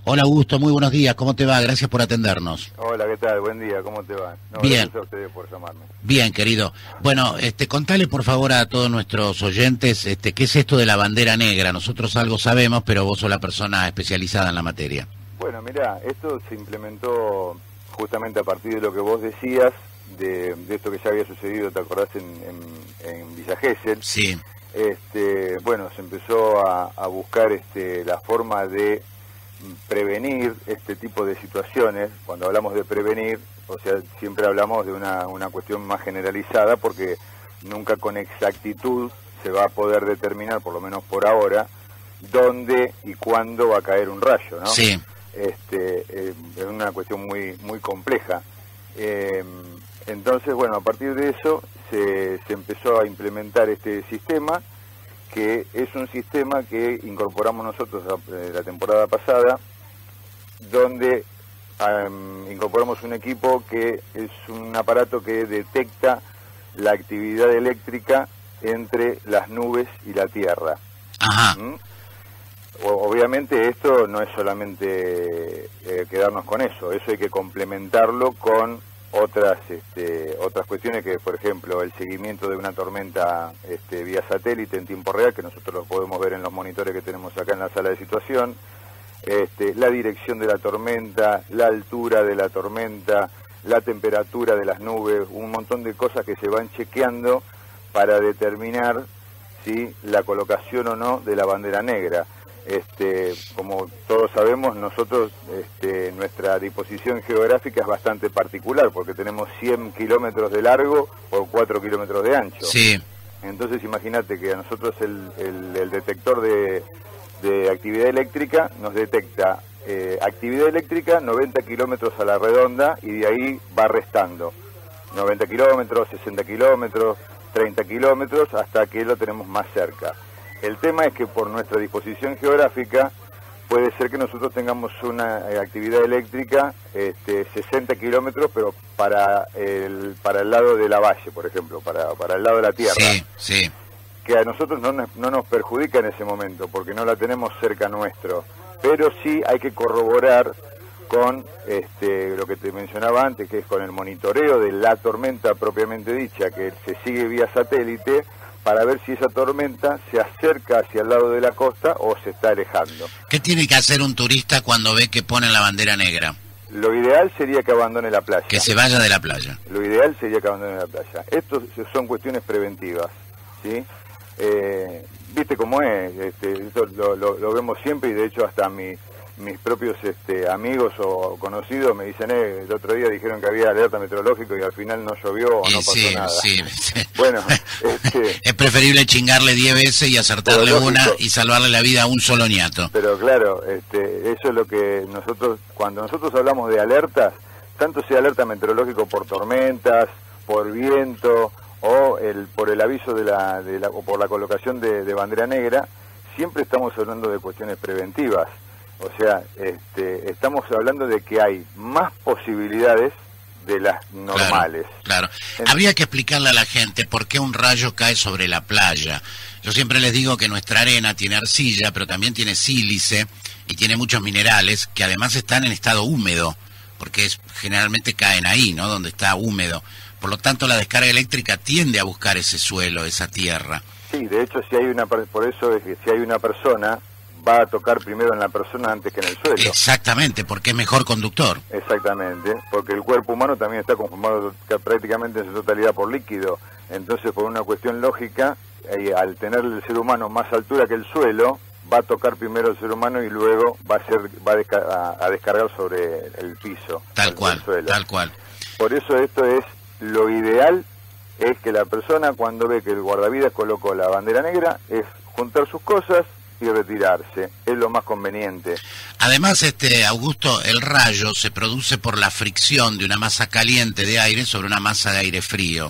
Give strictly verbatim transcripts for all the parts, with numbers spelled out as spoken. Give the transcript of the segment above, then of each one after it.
Hola Augusto, muy buenos días, ¿cómo te va? Gracias por atendernos. Hola, ¿qué tal? Buen día, ¿cómo te va? No, Bien. Gracias a ustedes por llamarme. Bien, querido. Bueno, este, contale por favor a todos nuestros oyentes, este, ¿qué es esto de la bandera negra? Nosotros algo sabemos, pero vos sos la persona especializada en la materia. Bueno, mirá, esto se implementó justamente a partir de lo que vos decías, de, de esto que ya había sucedido, ¿te acordás? En, en, en Villa Gesell. Sí. Este, bueno, se empezó a, a buscar este, la forma de prevenir este tipo de situaciones. Cuando hablamos de prevenir, o sea, siempre hablamos de una, una cuestión más generalizada, porque nunca con exactitud se va a poder determinar, por lo menos por ahora, dónde y cuándo va a caer un rayo, ¿no? Sí. Este, eh, es una cuestión muy muy compleja. Eh, entonces, bueno, a partir de eso se, se empezó a implementar este sistema, que es un sistema que incorporamos nosotros la, la temporada pasada, donde um, incorporamos un equipo que es un aparato que detecta la actividad eléctrica entre las nubes y la Tierra. Ajá. ¿Mm? Obviamente esto no es solamente eh, quedarnos con eso, eso hay que complementarlo con otras este, otras cuestiones, que por ejemplo el seguimiento de una tormenta este, vía satélite en tiempo real, que nosotros lo podemos ver en los monitores que tenemos acá en la sala de situación, este, la dirección de la tormenta, la altura de la tormenta, la temperatura de las nubes, un montón de cosas que se van chequeando para determinar si la colocación o no de la bandera negra. Este, como todos sabemos, nosotros, este, nuestra disposición geográfica es bastante particular, porque tenemos cien kilómetros de largo por cuatro kilómetros de ancho. Sí. Entonces imagínate que a nosotros el, el, el detector de, de actividad eléctrica nos detecta eh, actividad eléctrica noventa kilómetros a la redonda, y de ahí va restando noventa kilómetros, sesenta kilómetros, treinta kilómetros, hasta que lo tenemos más cerca. El tema es que por nuestra disposición geográfica puede ser que nosotros tengamos una eh, actividad eléctrica este, sesenta kilómetros, pero para el para el lado de la valle, por ejemplo, para, para el lado de la Tierra. Sí, sí. Que a nosotros no, no nos perjudica en ese momento, porque no la tenemos cerca nuestro. Pero sí hay que corroborar con este, lo que te mencionaba antes, que es con el monitoreo de la tormenta propiamente dicha, que se sigue vía satélite, para ver si esa tormenta se acerca hacia el lado de la costa o se está alejando. ¿Qué tiene que hacer un turista cuando ve que ponen la bandera negra? Lo ideal sería que abandone la playa. Que se vaya de la playa. Lo ideal sería que abandone la playa. Estos son cuestiones preventivas, ¿sí? Eh, ¿Viste cómo es? Este, esto lo, lo, lo vemos siempre, y de hecho hasta mi... mis propios este, amigos o conocidos me dicen, eh, el otro día dijeron que había alerta meteorológica y al final no llovió o no pasó sí, nada. Sí, sí. Bueno, este, es preferible chingarle diez veces y acertarle una y salvarle la vida a un solo ñato. Pero claro, este, eso es lo que nosotros, cuando nosotros hablamos de alertas, tanto sea alerta meteorológico por tormentas, por viento o el, por el aviso de la, de la, o por la colocación de, de bandera negra, siempre estamos hablando de cuestiones preventivas. O sea, este, estamos hablando de que hay más posibilidades de las normales. Claro, claro. Habría que explicarle a la gente por qué un rayo cae sobre la playa. Yo siempre les digo que nuestra arena tiene arcilla, pero también tiene sílice y tiene muchos minerales que además están en estado húmedo, porque es, generalmente caen ahí, ¿no? Donde está húmedo. Por lo tanto, la descarga eléctrica tiende a buscar ese suelo, esa tierra. Sí, de hecho, si hay una, por eso es que si hay una persona, va a tocar primero en la persona antes que en el suelo. Exactamente, porque es mejor conductor. Exactamente, porque el cuerpo humano también está conformado prácticamente en su totalidad por líquido. Entonces, por una cuestión lógica, eh, al tener el ser humano más altura que el suelo, va a tocar primero el ser humano y luego va a ser va a, desca a, a descargar sobre el piso. Tal cual, tal cual. Por eso esto es lo ideal, es que la persona, cuando ve que el guardavidas colocó la bandera negra, es juntar sus cosas y retirarse, es lo más conveniente. Además, este Augusto, el rayo se produce por la fricción de una masa caliente de aire sobre una masa de aire frío.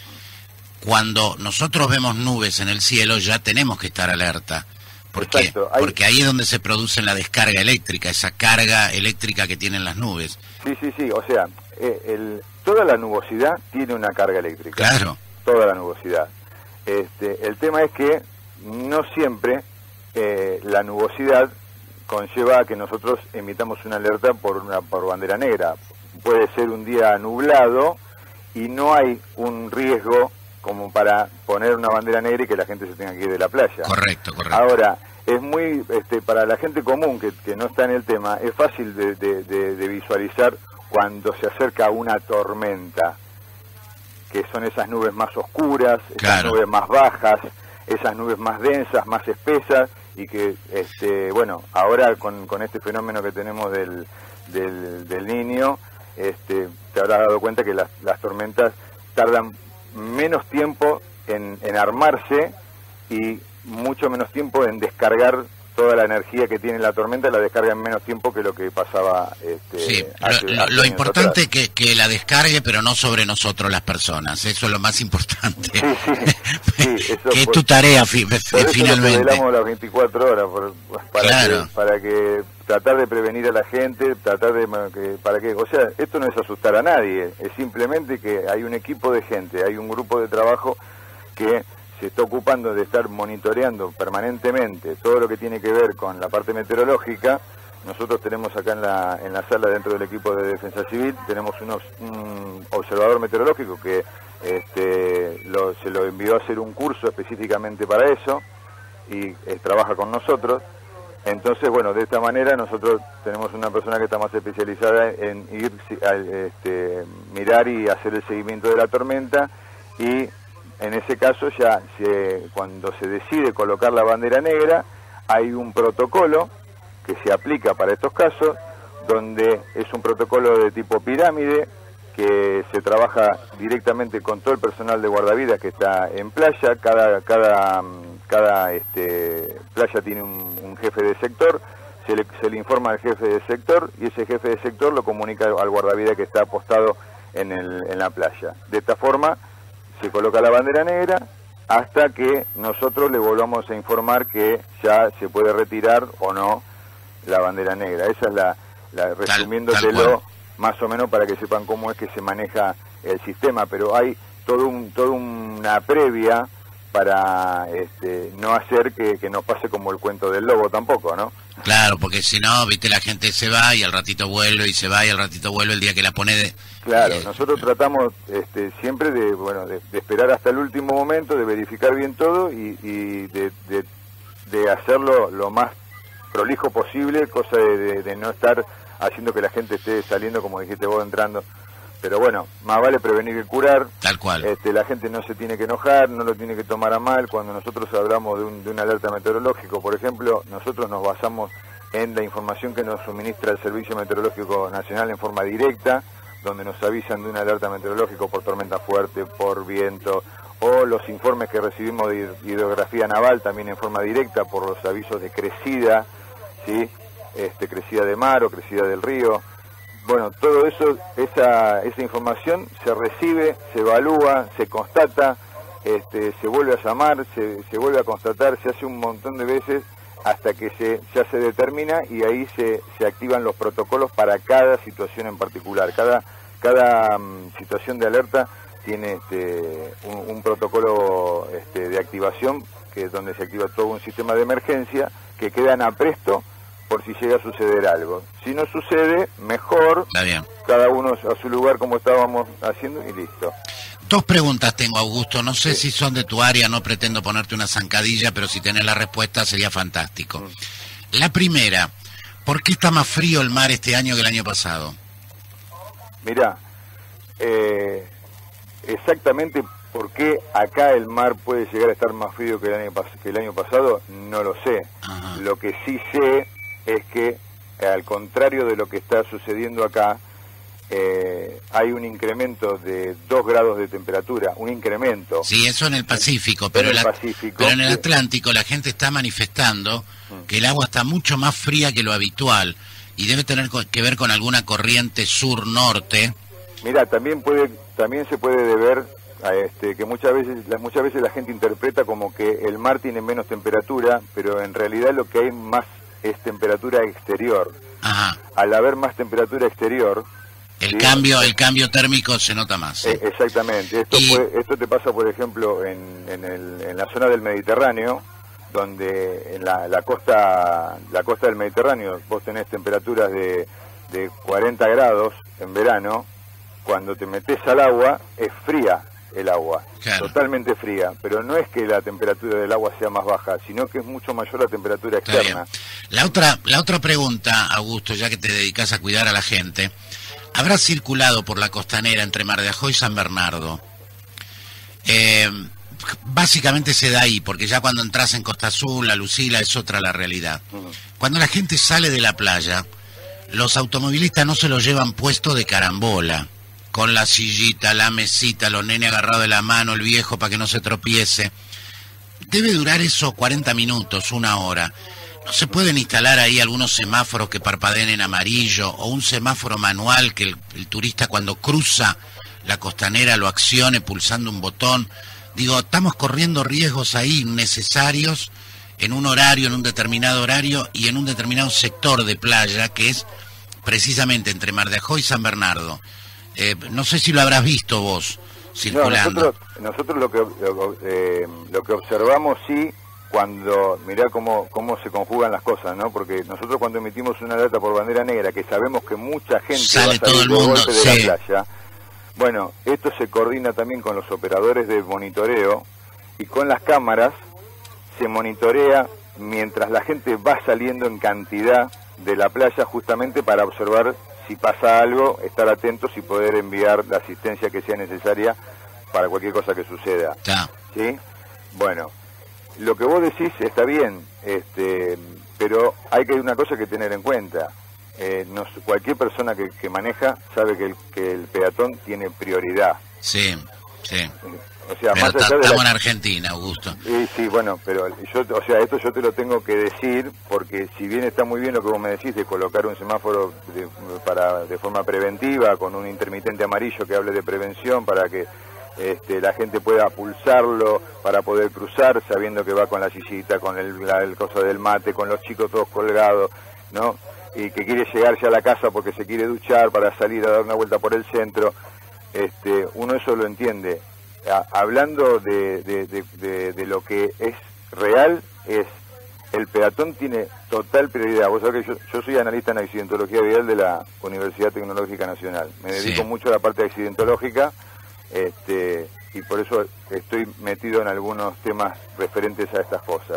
Cuando nosotros vemos nubes en el cielo, ya tenemos que estar alerta. ¿Por qué? Hay... Porque ahí es donde se produce la descarga eléctrica, esa carga eléctrica que tienen las nubes. Sí, sí, sí, o sea, eh, el, toda la nubosidad tiene una carga eléctrica. Claro. Toda la nubosidad. Este, el tema es que no siempre eh, la nubosidad conlleva a que nosotros emitamos una alerta por una por bandera negra. Puede ser un día nublado y no hay un riesgo como para poner una bandera negra y que la gente se tenga que ir de la playa. Correcto, correcto. Ahora, es muy, este, para la gente común que, que no está en el tema, es fácil de, de, de, de visualizar cuando se acerca una tormenta, que son esas nubes más oscuras, esas claro. nubes más bajas, esas nubes más densas, más espesas, y que, este, bueno, ahora con, con este fenómeno que tenemos del, del, del Niño, este, te habrás dado cuenta que las, las tormentas tardan menos tiempo en, en armarse y mucho menos tiempo en descargar toda la energía que tiene la tormenta, la descarga en menos tiempo que lo que pasaba este, sí, hace, lo, hace lo importante es atrás. que, que la descargue, pero no sobre nosotros las personas, eso es lo más importante. Sí, sí, sí, eso que es fue, tu tarea fi, por eso finalmente. Nos velamos las veinticuatro horas por, para, claro. que, para que tratar de prevenir a la gente, tratar de que, para que, o sea, esto no es asustar a nadie, es simplemente que hay un equipo de gente, hay un grupo de trabajo que se está ocupando de estar monitoreando permanentemente todo lo que tiene que ver con la parte meteorológica. Nosotros tenemos acá en la, en la sala, dentro del equipo de Defensa Civil, tenemos unos, un observador meteorológico que este, lo, se lo envió a hacer un curso específicamente para eso y eh, trabaja con nosotros. Entonces, bueno, de esta manera nosotros tenemos una persona que está más especializada en ir a este, mirar y hacer el seguimiento de la tormenta, y en ese caso ya se, cuando se decide colocar la bandera negra, hay un protocolo que se aplica para estos casos, donde es un protocolo de tipo pirámide, que se trabaja directamente con todo el personal de guardavidas que está en playa. Cada, cada, cada este, playa tiene un, un jefe de sector, se le, se le informa al jefe de sector y ese jefe de sector lo comunica al guardavidas que está apostado en, el, en la playa. De esta forma se coloca la bandera negra hasta que nosotros le volvamos a informar que ya se puede retirar o no la bandera negra. Esa es la, la resumiéndotelo más o menos para que sepan cómo es que se maneja el sistema, pero hay todo un, todo una previa para este, no hacer que, que nos pase como el cuento del lobo tampoco, ¿no? Claro, porque si no, viste, la gente se va y al ratito vuelve y se va y al ratito vuelve el día que la pone de... Claro, eh, nosotros tratamos este, siempre de, bueno, de, de esperar hasta el último momento, de verificar bien todo y, y de, de, de hacerlo lo más prolijo posible, cosa de, de, de no estar haciendo que la gente esté saliendo, como dijiste vos, entrando. Pero bueno, más vale prevenir que curar. Tal cual. Este, la gente no se tiene que enojar, no lo tiene que tomar a mal. Cuando nosotros hablamos de, un, de una alerta meteorológica, por ejemplo, nosotros nos basamos en la información que nos suministra el Servicio Meteorológico Nacional en forma directa, donde nos avisan de una alerta meteorológica por tormenta fuerte, por viento, o los informes que recibimos de hidrografía naval también en forma directa por los avisos de crecida, ¿sí? Este, crecida de mar o crecida del río. Bueno, todo eso, esa, esa información se recibe, se evalúa, se constata, este, se vuelve a llamar, se, se vuelve a constatar, se hace un montón de veces hasta que se, ya se determina, y ahí se, se activan los protocolos para cada situación en particular. Cada, cada um, situación de alerta tiene este, un, un protocolo este, de activación, que es donde se activa todo un sistema de emergencia, que quedan a presto por si llega a suceder algo. Si no sucede, mejor, Está bien. Cada uno a su lugar como estábamos haciendo y listo. Dos preguntas tengo, Augusto, no sé Sí. si son de tu área, no pretendo ponerte una zancadilla, pero si tenés la respuesta sería fantástico. Mm. La primera, ¿por qué está más frío el mar este año que el año pasado? Mirá, eh, exactamente por qué acá el mar puede llegar a estar más frío que el año, pas que el año pasado, no lo sé. Ajá. Lo que sí sé es que, eh, al contrario de lo que está sucediendo acá, eh, hay un incremento de dos grados de temperatura, un incremento. Sí, eso en el Pacífico, pero, en el la- Pacífico, pero en el sí. Atlántico la gente está manifestando Mm. que el agua está mucho más fría que lo habitual y debe tener co- que ver con alguna corriente sur-norte. Mira, también puede, también se puede deber a este, que muchas veces, la, muchas veces la gente interpreta como que el mar tiene menos temperatura, pero en realidad lo que hay más es temperatura exterior. Ajá. Al haber más temperatura exterior, El sí, cambio, el cambio térmico se nota más. ¿sí? eh, exactamente. Esto Y- puede- esto te pasa, por ejemplo, en, en, el, en la zona del Mediterráneo, donde en la, la costa la costa del Mediterráneo vos tenés temperaturas de, de cuarenta grados en verano, cuando te metés al agua es fría el agua, claro. Totalmente fría, pero no es que la temperatura del agua sea más baja, sino que es mucho mayor la temperatura externa. La otra, la otra pregunta, Augusto, ya que te dedicas a cuidar a la gente, ¿habrá circulado por la costanera entre Mar de Ajó y San Bernardo? Eh, básicamente se da ahí, porque ya cuando entras en Costa Azul, la Lucila, es otra la realidad. Uh-huh. Cuando la gente sale de la playa, los automovilistas no se lo llevan puesto de carambola, con la sillita, la mesita, los nenes agarrados de la mano, el viejo para que no se tropiece. Debe durar eso cuarenta minutos, una hora. ¿No se pueden instalar ahí algunos semáforos que parpadeen en amarillo, o un semáforo manual que el, el turista cuando cruza la costanera lo accione pulsando un botón? Digo, estamos corriendo riesgos ahí necesarios en un horario, en un determinado horario y en un determinado sector de playa, que es precisamente entre Mar de Ajó y San Bernardo. Eh, no sé si lo habrás visto vos circulando. No, nosotros, nosotros lo que lo, eh, lo que observamos sí, cuando mirá cómo cómo se conjugan las cosas, ¿no? Porque nosotros cuando emitimos una alerta por bandera negra, que sabemos que mucha gente sale va a salir todo el mundo, de golpe de sí. la playa, bueno, esto se coordina también con los operadores de monitoreo y con las cámaras se monitorea mientras la gente va saliendo en cantidad de la playa, justamente para observar si pasa algo, estar atentos y poder enviar la asistencia que sea necesaria para cualquier cosa que suceda. Ya. ¿Sí? Bueno, lo que vos decís está bien, este, pero hay que hay una cosa que tener en cuenta. Eh, no, cualquier persona que, que maneja sabe que el, que el peatón tiene prioridad. Sí, sí. O sea, pero más allá estamos de la... en Argentina, Augusto. Sí, sí, bueno, pero yo, o sea, esto yo te lo tengo que decir, porque si bien está muy bien lo que vos me decís de colocar un semáforo de, para de forma preventiva, con un intermitente amarillo que hable de prevención, para que este, la gente pueda pulsarlo, para poder cruzar, sabiendo que va con la sillita, con el, la, el coso del mate, con los chicos todos colgados, ¿no? Y que quiere llegar ya a la casa porque se quiere duchar para salir a dar una vuelta por el centro, este, uno eso lo entiende. Hablando de, de, de, de, de lo que es real, es el peatón tiene total prioridad. Vos sabés que yo, yo soy analista en accidentología vial de la Universidad Tecnológica Nacional. Me dedico sí. mucho a la parte accidentológica, este, y por eso estoy metido en algunos temas referentes a estas cosas.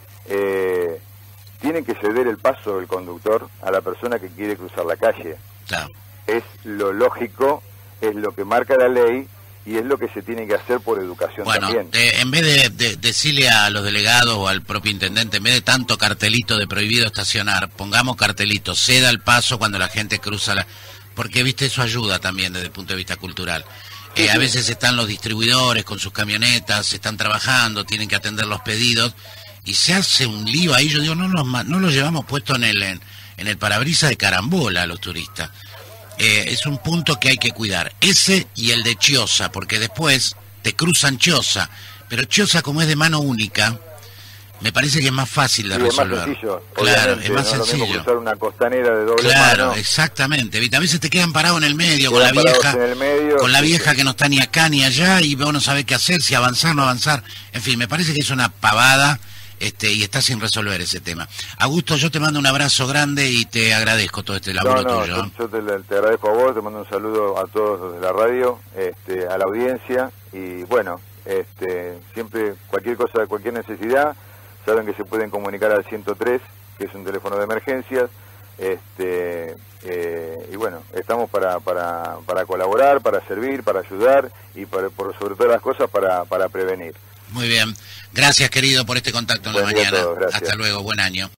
Eh, tiene que ceder el paso del conductor a la persona que quiere cruzar la calle. Claro. Es lo lógico, es lo que marca la ley, y es lo que se tiene que hacer por educación bueno, también. Bueno, en vez de, de decirle a los delegados o al propio intendente, en vez de tanto cartelito de prohibido estacionar, pongamos cartelito, ceda el paso cuando la gente cruza la... Porque, viste, eso ayuda también desde el punto de vista cultural. Sí, eh, sí. A veces están los distribuidores con sus camionetas, están trabajando, tienen que atender los pedidos, y se hace un lío ahí. Yo digo, no los, no los llevamos puesto en el, en, en el parabrisas de carambola a los turistas. Eh, es un punto que hay que cuidar, ese y el de Chiosa, porque después te cruzan Chiosa, pero Chiosa, como es de mano única, me parece que es más fácil de sí, resolver. Es más sencillo, claro, es más no sencillo. Lo mismo cruzar una costanera de doble claro, mano. Exactamente. A veces te quedan parados en el medio con la vieja, en el medio, con la sí, vieja sí. que no está ni acá ni allá y vos no sabés qué hacer, si avanzar, no avanzar. En fin, me parece que es una pavada. Este, y está sin resolver ese tema. Augusto, yo te mando un abrazo grande y te agradezco todo este laburo no, no, tuyo. Yo, yo te, te agradezco a vos, te mando un saludo a todos los de la radio, este, a la audiencia, y bueno, este, siempre cualquier cosa, cualquier necesidad, saben que se pueden comunicar al ciento tres, que es un teléfono de emergencias, este, eh, y bueno, estamos para, para, para colaborar, para servir, para ayudar, y para, por sobre todas las cosas para, para prevenir. Muy bien. Gracias, querido, por este contacto en Buen la día mañana. a todos, gracias. Hasta luego. Buen año.